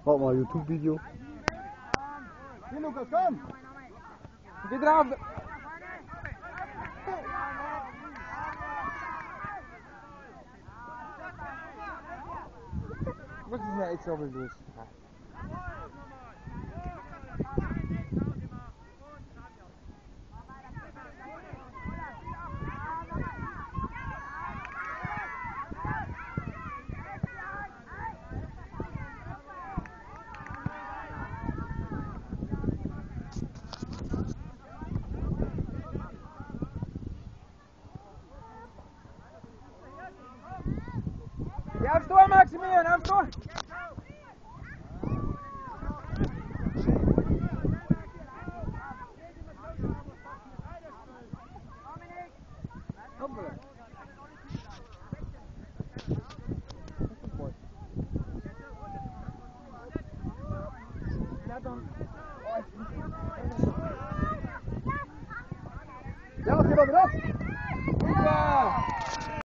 Mach mal ein YouTube-Video. Hier, Lukas, komm! Geh drauf! Was ist denn jetzt so los? Ja, aufs Tor, Maximilian, aufs Tor! Hoppala. Ja, geh mal wieder! Super!